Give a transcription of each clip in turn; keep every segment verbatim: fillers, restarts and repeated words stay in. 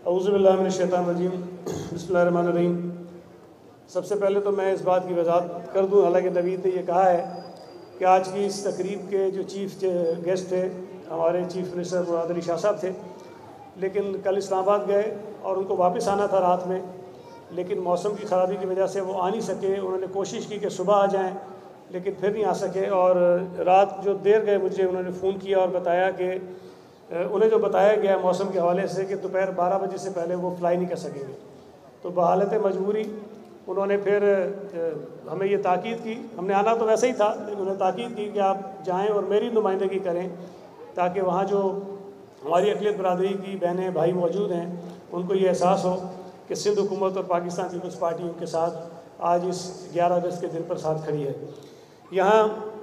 औज़ु बिल्लाहि मिनश शैतानिर रजीम, बिस्मिल्लाहिर रहमानिर रहीम। सबसे पहले तो मैं इस बात की वजाहत कर दूं, हालांकि नवीद ने ये कहा है कि आज की इस तकरीब के जो चीफ गेस्ट थे हमारे चीफ मिनिस्टर मुराद अली शाह साहब थे, लेकिन कल इस्लामाबाद गए और उनको वापस आना था रात में, लेकिन मौसम की ख़राबी की वजह से वो आ नहीं सके। उन्होंने कोशिश की कि सुबह आ जाएं, लेकिन फिर नहीं आ सके और रात जो देर गए मुझे उन्होंने फ़ोन किया और बताया कि उन्हें जो बताया गया मौसम के हवाले से कि दोपहर बारह बजे से पहले वो फ्लाई नहीं कर सकेंगे। तो बहालत मजबूरी उन्होंने फिर हमें ये ताकीद की, हमने आना तो वैसे ही था, लेकिन उन्होंने ताकीद की कि आप जाएं और मेरी नुमाइंदगी करें, ताकि वहाँ जो हमारी अक़लियत बरादरी की बहनें भाई मौजूद हैं उनको ये एहसास हो कि सिंध हुकूमत और पाकिस्तान पीपल्स पार्टी उनके साथ आज इस ग्यारह अगस्त के दिन पर साथ खड़ी है। यहाँ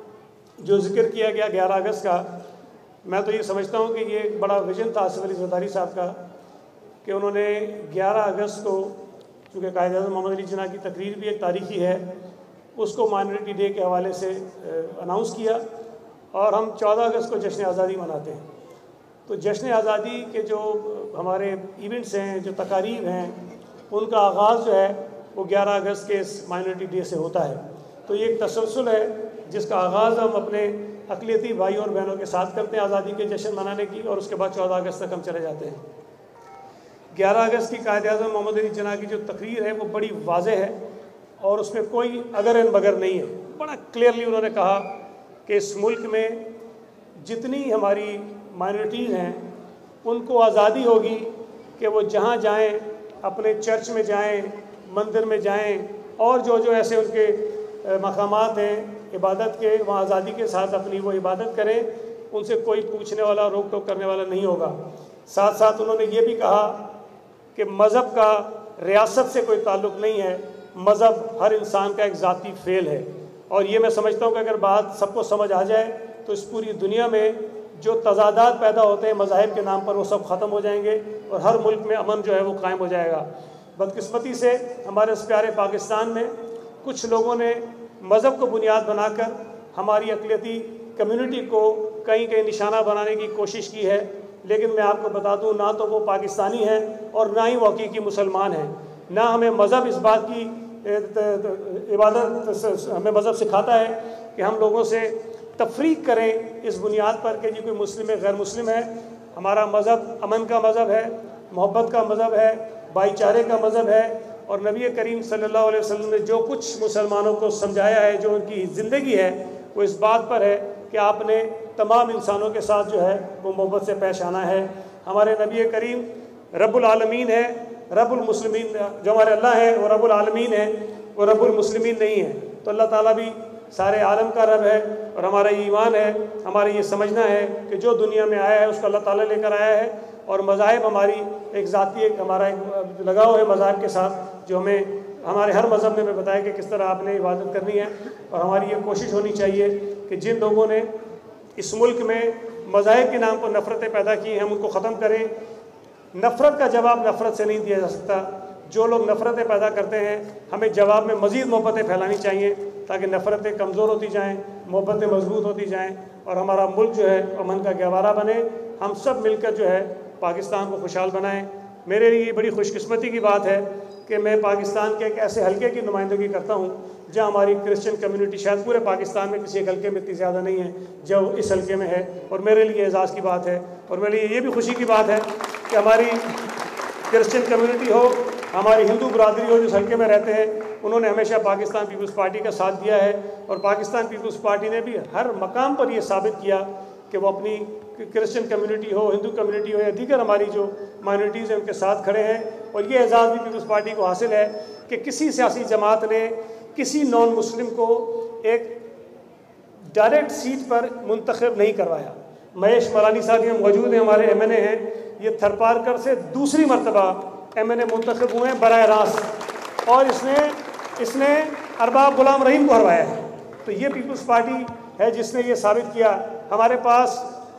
जो जिक्र किया गया ग्यारह अगस्त का, मैं तो ये समझता हूँ कि ये एक बड़ा विजन था आसिफ अली ज़रदारी साहब का कि उन्होंने ग्यारह अगस्त को, चूँकि कायद-ए-आज़म मोहम्मद अली जिन्ना की तकरीर भी एक तारीख़ी है, उसको माइनॉरिटी डे के हवाले से अनाउंस किया और हम चौदह अगस्त को जश्न आज़ादी मनाते हैं। तो जश्न आज़ादी के जो हमारे इवेंट्स हैं, जो तकारीब हैं, उनका आगाज़ जो है वो ग्यारह अगस्त के इस माइनॉरिटी डे से होता है। तो ये एक तसलसल है जिसका आगाज़ हम अपने अक़लियती भाई और बहनों के साथ करते हैं आज़ादी के जश्न मनाने की, और उसके बाद चौदह अगस्त तक हम चले जाते हैं। ग्यारह अगस्त की कायद-ए-आज़म मोहम्मद अली जिन्ना की जो तकरीर है वो बड़ी वाज़ेह है और उसमें कोई अगर एन बगर नहीं है। बड़ा क्लियरली उन्होंने कहा कि इस मुल्क में जितनी हमारी माइनॉरिटीज़ हैं उनको आज़ादी होगी कि वो जहाँ जाएँ, अपने चर्च में जाएँ, मंदिर में जाएँ, और जो जो ऐसे उनके मकामात हैं इबादत के, वहाँ आज़ादी के साथ अपनी वो इबादत करें, उनसे कोई पूछने वाला रोक टोक करने वाला नहीं होगा। साथ साथ उन्होंने ये भी कहा कि मज़हब का रियासत से कोई ताल्लुक़ नहीं है, मज़हब हर इंसान का एक ज़ाती फ़ेल है। और ये मैं समझता हूँ कि अगर बात सबको समझ आ जाए तो इस पूरी दुनिया में जो तज़ादात पैदा होते हैं मज़ाहिब के नाम पर वो सब ख़त्म हो जाएंगे और हर मुल्क में अमन जो है वो कायम हो जाएगा। बदकिस्मती से हमारे इस प्यारे पाकिस्तान में कुछ लोगों ने मज़हब को बुनियाद बनाकर हमारी अक़लियती कम्युनिटी को कहीं कहीं निशाना बनाने की कोशिश की है, लेकिन मैं आपको बता दूं, ना तो वो पाकिस्तानी हैं और ना ही वो हकीकी मुसलमान हैं। ना हमें मज़हब इस बात की इबादत हमें मज़हब सिखाता है कि हम लोगों से तफरीक करें इस बुनियाद पर कि जी कोई मुस्लिम है गैर मुस्लिम है। हमारा मज़हब अमन का मज़हब है, मोहब्बत का मज़हब है, भाईचारे का मज़हब है, और नबी करीम सल्लल्लाहु अलैहि वसल्लम ने जो कुछ मुसलमानों को समझाया है, जो उनकी ज़िंदगी है, वो इस बात पर है कि आपने तमाम इंसानों के साथ जो है वो मोहब्बत से पेश आना है। हमारे नबी करीम रब्बुल आलमीन है, रब्बुल मुस्लिमीन, जो हमारे अल्लाह है वो रब्बुल आलमीन है, वो रब्बुल मुस्लिमीन नहीं है। तो अल्लाह ताला भी सारे आलम का रब है और हमारा ये ईमान है, हमारा ये समझना है कि जो दुनिया में आया है उसको अल्लाह ताला लेकर आया है, और मज़ाहिब हमारी एक ज़ाती एक हमारा एक लगाव है मज़ाहिब के साथ, जो हमें हमारे हर मज़हब ने हमें बताया कि किस तरह आपने इबादत करनी है। और हमारी ये कोशिश होनी चाहिए कि जिन लोगों ने इस मुल्क में मज़ाहिब के नाम पर नफ़रतें पैदा की हैं हम उनको ख़त्म करें। नफ़रत का जवाब नफ़रत से नहीं दिया जा सकता। जो लोग नफ़रतें पैदा करते हैं हमें जवाब में मज़ीद मोहब्बतें फैलानी चाहिए ताकि नफ़रतें कमज़ोर होती जाएँ, मोहब्बतें मजबूत होती जाएँ और हमारा मुल्क जो है अमन का गहवारा बने। हम सब मिलकर जो है पाकिस्तान को खुशहाल बनाएं। मेरे लिए बड़ी खुशकिस्मती की बात है कि मैं पाकिस्तान के एक ऐसे हलके की नुमाइंदगी करता हूँ जहाँ हमारी क्रिश्चियन कम्युनिटी शायद पूरे पाकिस्तान में किसी एक हलके में इतनी ज़्यादा नहीं है जो इस हलके में है, और मेरे लिए एजाज़ की बात है। और मेरे लिए ये भी खुशी की बात है कि हमारी क्रिश्चियन कम्युनिटी हो, हमारी हिंदू बरादरी हो, जिस हलके में रहते हैं, उन्होंने हमेशा पाकिस्तान पीपल्स पार्टी का साथ दिया है। और पाकिस्तान पीपल्स पार्टी ने भी हर मकाम पर यह साबित किया कि वो अपनी क्रिश्चियन कम्युनिटी हो, हिंदू कम्युनिटी हो या दीगर हमारी जो माइनॉरिटीज़ हैं उनके साथ खड़े हैं। और ये एजाज़ भी पीपल्स पार्टी को हासिल है कि किसी सियासी जमात ने किसी नॉन मुस्लिम को एक डायरेक्ट सीट पर मुंतखब नहीं करवाया। महेश मरानी साहब यहाँ मौजूद हैं, हमारे एम एन ए हैं, ये थरपारकर से दूसरी मरतबा एम एन ए मुंतखब हुए हैं बराह रास्त, और इसने इसने अरबाब गुलाम रहीम को हरवाया है। तो ये पीपल्स पार्टी है जिसने ये साबित किया। हमारे पास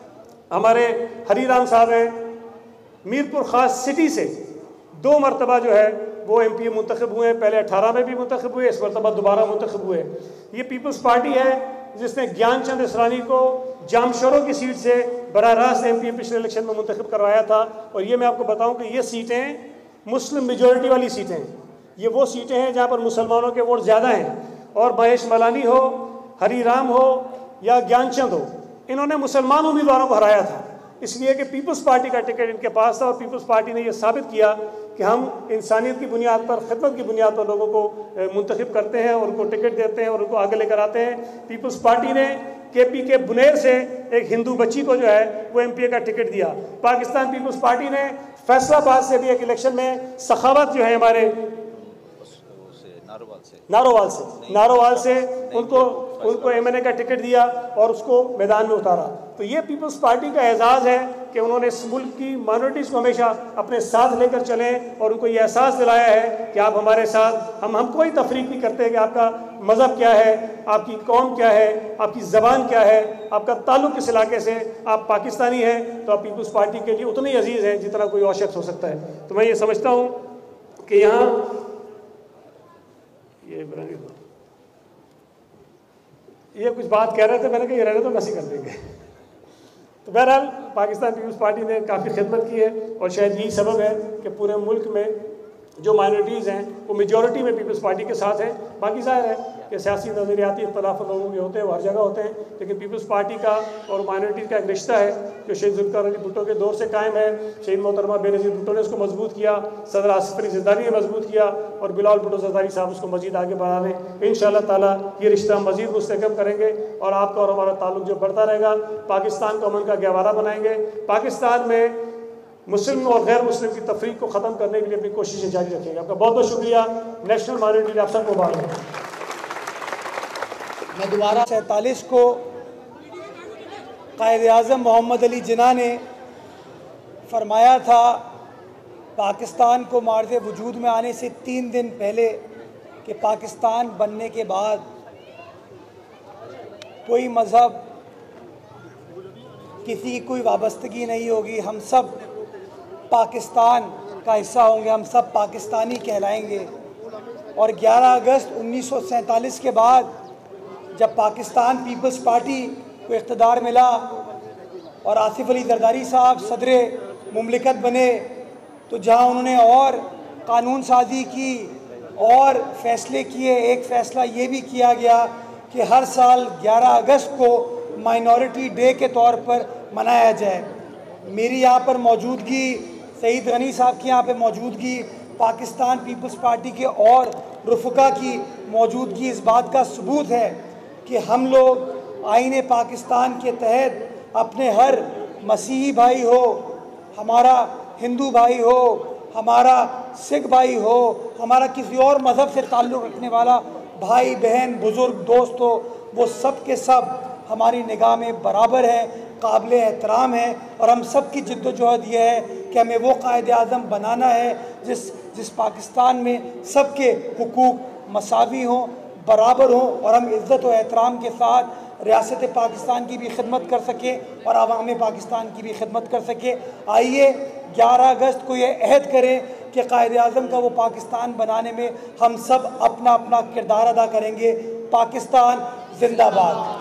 हमारे हरीराम साहब हैं, मीरपुर ख़ास सिटी से दो मरतबा जो है वो एम पी मुंतखब हुए हैं। पहले अठारह में भी मुंतखब हुए, इस मरतबा दोबारा मुंतखब हुए। ये पीपल्स पार्टी है जिसने ज्ञान चंद इसरानी को जामशोरों की सीट से बराह रास्त एम पी पिछले इलेक्शन में मुंतखब करवाया था। और ये मैं आपको बताऊँ कि ये सीटें मुस्लिम मेजॉरिटी वाली सीटें हैं, ये वो सीटें हैं जहाँ पर मुसलमानों के वोट ज़्यादा हैं। और महेश मलानी हो, हरी राम हो या ज्ञानचंद हो, इन्होंने मुसलमान उम्मीदवारों को हराया था, इसलिए कि पीपल्स पार्टी का टिकट इनके पास था। और पीपल्स पार्टी ने यह साबित किया कि हम इंसानियत की बुनियाद पर, खिदमत की बुनियाद पर लोगों को मुंतखब करते हैं और उनको टिकट देते हैं और उनको आगे लेकर आते हैं। पीपल्स पार्टी ने के पी के बुनेर से एक हिंदू बच्ची को जो है वो एम पी ए का टिकट दिया। पाकिस्तान पीपल्स पार्टी ने फैसलाबाद से भी एक इलेक्शन में सखावत जो है हमारे नारोवाल से नारोवाल से उनको उनको एम एन ए का टिकट दिया और उसको मैदान में उतारा। तो ये पीपल्स पार्टी का एजाज़ है कि उन्होंने इस मुल्क की माइनॉरिटीज़ को हमेशा अपने साथ लेकर चलें और उनको ये एहसास दिलाया है कि आप हमारे साथ, हम हम कोई तफरीक नहीं करते कि आपका मज़हब क्या है, आपकी कौम क्या है, आपकी ज़बान क्या है, आपका ताल्लुक़ किस इलाके से, आप पाकिस्तानी हैं तो आप पीपल्स पार्टी के लिए उतने ही अजीज़ हैं जितना कोई और शख्स हो सकता है। तो मैं ये समझता हूँ कि यहाँ ये ये कुछ बात कह रहे थे, मैंने कहा ये रहने तो कैसे कर देंगे। तो बहरहाल पाकिस्तान पीपल्स पार्टी ने काफ़ी खिदमत की है और शायद यही सबब है कि पूरे मुल्क में जो माइनॉरिटीज़ हैं वो मेजॉरिटी में पीपल्स पार्टी के साथ हैं। बाकी ज़ाहिर है कि सियासी नज़रियाती इख्तलाफ लोगों के होते हैं, वो हर जगह होते हैं, लेकिन पीपल्स पार्टी का और माइनॉरिटीज़ का एक रिश्ता है जो शहीद जुल्फ़िकार अली भुट्टो के दौर से कायम है। शहीद मोहतरमा बेनज़ीर भुट्टो ने उसको मजबूत किया, सदर आसिफ अली ज़रदारी ने मजबूत किया और बिलावल भुट्टो ज़रदारी साहब उसको मज़ीद आगे बढ़ा रहे। इंशाअल्लाह ताला ये रिश्ता मज़ीद मुस्तहकम करेंगे और आपका और हमारा ताल्लुक़ जो बढ़ता रहेगा। पाकिस्तान को अमन का गहवारा बनाएंगे। पाकिस्तान में मुस्लिम और गैर मुस्लिम की तफरीक को ख़त्म करने के लिए अपनी कोशिशें जारी रखेंगे। आपका बहुत बहुत शुक्रिया। नेशनल माइनॉरिटी डे आप सबको मुबारक। मैं दोबारा सैंतालीस को क़ायद-ए-आज़म मोहम्मद अली जिन्ना ने फरमाया था पाकिस्तान को मार्ज़े वजूद में आने से तीन दिन पहले कि पाकिस्तान बनने के बाद कोई मज़हब, किसी की कोई वाबस्तगी नहीं होगी, हम सब पाकिस्तान का हिस्सा होंगे, हम सब पाकिस्तानी कहलाएंगे। और ग्यारह अगस्त उन्नीस सौ सैंतालीस के बाद जब पाकिस्तान पीपल्स पार्टी को इक़्तिदार मिला और आसिफ अली ज़रदारी साहब सदरे मुमलिकत बने, तो जहां उन्होंने और कानून साजी की और फ़ैसले किए, एक फ़ैसला ये भी किया गया कि हर साल ग्यारह अगस्त को माइनॉरिटी डे के तौर पर मनाया जाए। मेरी यहाँ पर मौजूदगी, सईद गनी साहब की यहाँ पर मौजूदगी, पाकिस्तान पीपल्स पार्टी के और रुफ़का की मौजूदगी इस बात का सबूत है कि हम लोग आईने पाकिस्तान के तहत अपने हर मसीही भाई हो, हमारा हिंदू भाई हो, हमारा सिख भाई हो, हमारा किसी और मज़हब से ताल्लुक़ रखने वाला भाई बहन बुज़ुर्ग दोस्त हो, वो सब के सब हमारी निगाह में बराबर हैं, काबिल एहतराम है। और हम सब की जिद्दोजहद ये है कि हमें वो क़ायद-ए-आज़म बनाना है जिस जिस पाकिस्तान में सबके हुकूक मसावी हों, बराबर हों और हम इज़्ज़त और एहतराम के साथ रियासत पाकिस्तान की भी खिदमत कर सकें और आवाम पाकिस्तान की भी खिदमत कर सकें। आइए ग्यारह अगस्त को ये अहद करें कि क़ायद-ए-आज़म का वो पाकिस्तान बनाने में हम सब अपना अपना किरदार अदा करेंगे। पाकिस्तान जिंदाबाद।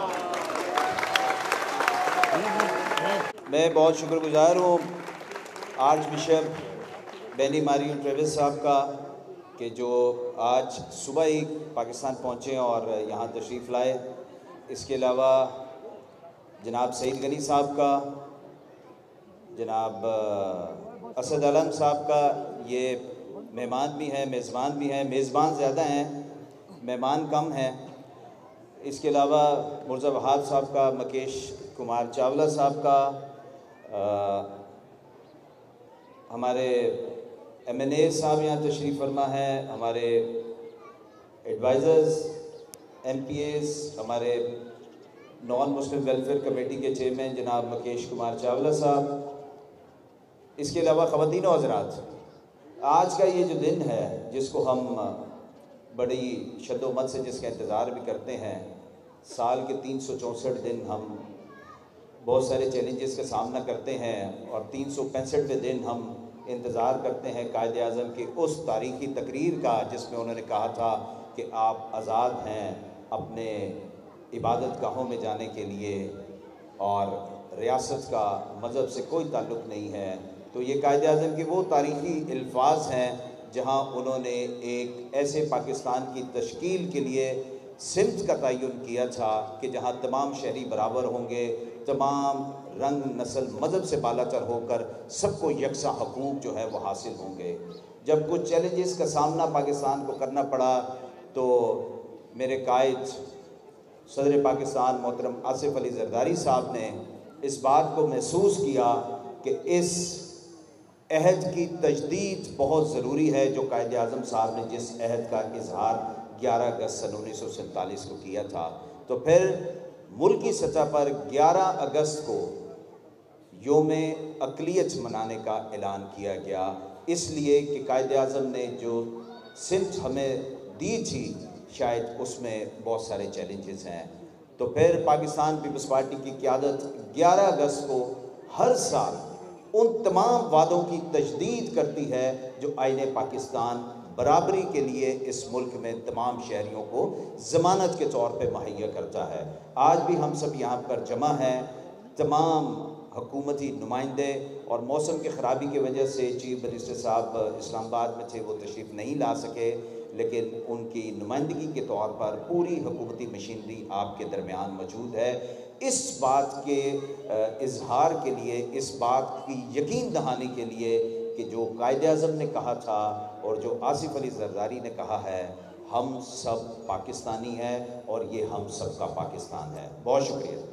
मैं बहुत शुक्रगुज़ार हूँ archbishop Benny Mario Travis साहब का कि जो आज सुबह ही पाकिस्तान पहुँचे और यहाँ तशरीफ़ लाए। इसके अलावा जनाब सईद गनी साहब का, जनाब असद आलम साहब का, ये मेहमान भी हैं, मेज़बान भी हैं। मेज़बान ज़्यादा हैं, मेहमान कम हैं। इसके अलावा मुर्जा वहाब साहब का, मुकेश कुमार चावला साहब का, आ, हमारे एम एन ए साहब यहाँ तशरीफ़ फरमा है, हमारे एडवाइज़र्स, एम पी एस, हमारे नॉन मुस्लिम वेलफेयर कमेटी के चेयरमैन जनाब मुकेश कुमार चावला साहब। इसके अलावा ख़वातीन और हज़रात, आज का ये जो दिन है जिसको हम बड़ी शद्दोमत से जिसका इंतज़ार भी करते हैं, साल के तीन सौ चौंसठ दिन हम बहुत सारे चैलेंजेस का सामना करते हैं और तीन सौ पैंसठवें दिन हम इंतज़ार करते हैं क़ायद-ए-आज़म की उस तारीख़ी तकरीर का जिसमें उन्होंने कहा था कि आप आज़ाद हैं अपने इबादत गाहों में जाने के लिए और रियासत का मज़हब से कोई ताल्लुक़ नहीं है। तो ये कायद-ए-आज़म के वो तारीख़ी अल्फाज हैं जहाँ उन्होंने एक ऐसे पाकिस्तान की तश्कील के लिए सिंध का तयन किया था कि जहाँ तमाम शहरी बराबर होंगे, तमाम रंग नस्ल मज़हब से बालातर होकर सबको यकसा हकूक़ जो है वो हासिल होंगे। जब कुछ चैलेंजेस का सामना पाकिस्तान को करना पड़ा तो मेरे कायद सदर पाकिस्तान मोहतरम आसिफ अली जरदारी साहब ने इस बात को महसूस किया कि इस अहद की तजदीद बहुत ज़रूरी है जो कायद-ए-आज़म साहब ने जिस अहद का इजहार ग्यारह अगस्त सन उन्नीस सौ सैंतालीस को किया था। तो फिर मुल्की सतह पर ग्यारह अगस्त को योम अक़लियत मनाने का ऐलान किया गया, इसलिए कि कायद-ए-आज़म ने जो सिंध हमें दी थी शायद उसमें बहुत सारे चैलेंजेस हैं। तो फिर पाकिस्तान पीपल्स पार्टी की क़यादत ग्यारह अगस्त को हर साल उन तमाम वादों की तजदीद करती है जो आईने पाकिस्तान बराबरी के लिए इस मुल्क में तमाम शहरियों को ज़मानत के तौर पे मुहैया करता है। आज भी हम सब यहाँ पर जमा हैं, तमाम हुकूमती नुमाइंदे, और मौसम की ख़राबी की वजह से चीफ मिनिस्टर साहब इस्लामाबाद में थे, वो तशरीफ़ नहीं ला सके, लेकिन उनकी नुमाइंदगी के तौर पर पूरी हुकूमती मशीनरी आपके दरमियान मौजूद है। इस बात के इजहार के लिए, इस बात की यकीन दहानी के लिए कि जो कायद-ए-आज़म ने कहा था और जो आसिफ अली जरदारी ने कहा है, हम सब पाकिस्तानी हैं और ये हम सब का पाकिस्तान है। बहुत शुक्रिया।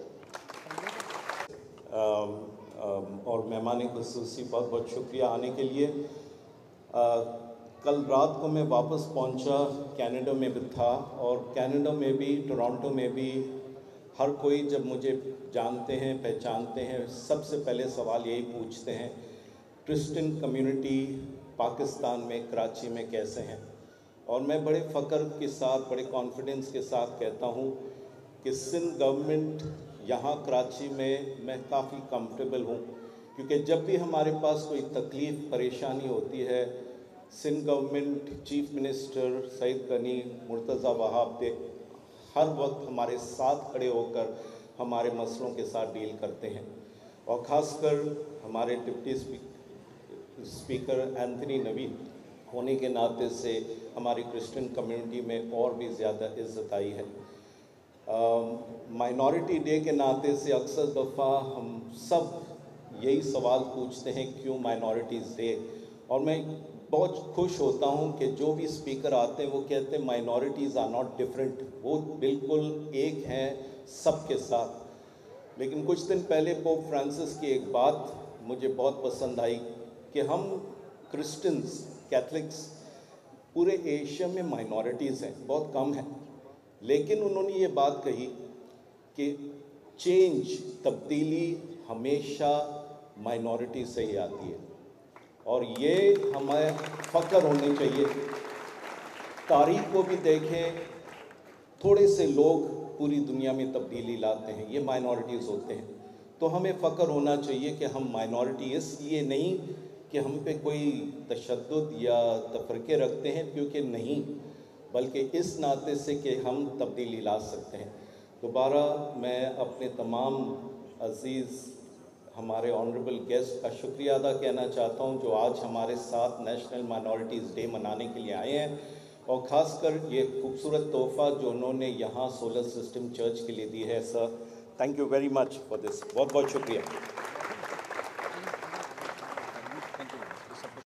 और मेहमान ख़ुसूसी बहुत बहुत शुक्रिया आने के लिए। आ, कल रात को मैं वापस पहुंचा, कनाडा में भी था, और कनाडा में भी, टोरंटो में भी हर कोई जब मुझे जानते हैं, पहचानते हैं, सबसे पहले सवाल यही पूछते हैं, क्रिश्चियन कम्युनिटी पाकिस्तान में, कराची में कैसे हैं। और मैं बड़े फ़ख्र के साथ, बड़े कॉन्फिडेंस के साथ कहता हूँ कि सिंध गवर्नमेंट यहाँ कराची में मैं काफ़ी कंफर्टेबल हूँ, क्योंकि जब भी हमारे पास कोई तकलीफ़ परेशानी होती है, Sindh government, chief minister Saeed Ghani, Murtaza Wahab दे हर वक्त हमारे साथ खड़े होकर हमारे मसलों के साथ डील करते हैं। और ख़ासकर हमारे डिप्टी स्पीकर एंथनी नवीद होने के नाते से हमारी क्रिश्चियन कम्युनिटी में और भी ज़्यादा इज़्ज़त आई है। माइनॉरिटी डे के नाते से अक्सर दफ़ा हम सब यही सवाल पूछते हैं, क्यों माइनॉरिटीज़ डे। और मैं बहुत खुश होता हूँ कि जो भी स्पीकर आते हैं वो कहते हैं माइनॉरिटीज़ आर नॉट डिफरेंट, वो बिल्कुल एक हैं सब के साथ। लेकिन कुछ दिन पहले पोप फ्रांसिस की एक बात मुझे बहुत पसंद आई कि हम क्रिश्चियंस, कैथलिक्स पूरे एशिया में माइनॉरिटीज़ हैं, बहुत कम हैं, लेकिन उन्होंने ये बात कही कि चेंज, तब्दीली हमेशा माइनॉरिटी से ही आती है, और ये हमें फ़ख्र होने चाहिए। तारीख़ को भी देखें, थोड़े से लोग पूरी दुनिया में तब्दीली लाते हैं, ये माइनॉरिटीज़ होते हैं। तो हमें फ़ख्र होना चाहिए कि हम माइनॉरिटी इसलिए नहीं कि हम पे कोई तशद्दुद या तफरके रखते हैं, क्योंकि नहीं, बल्कि इस नाते से कि हम तब्दीली ला सकते हैं। दोबारा मैं अपने तमाम अज़ीज़ हमारे ऑनरेबल गेस्ट का शुक्रिया अदा कहना चाहता हूं, जो आज हमारे साथ नेशनल माइनॉरिटीज़ डे मनाने के लिए आए हैं, और ख़ासकर ये खूबसूरत तोहफ़ा जो उन्होंने यहाँ सोलर सिस्टम चर्च के लिए दी है। Sir, thank you very much for this. बहुत बहुत शुक्रिया।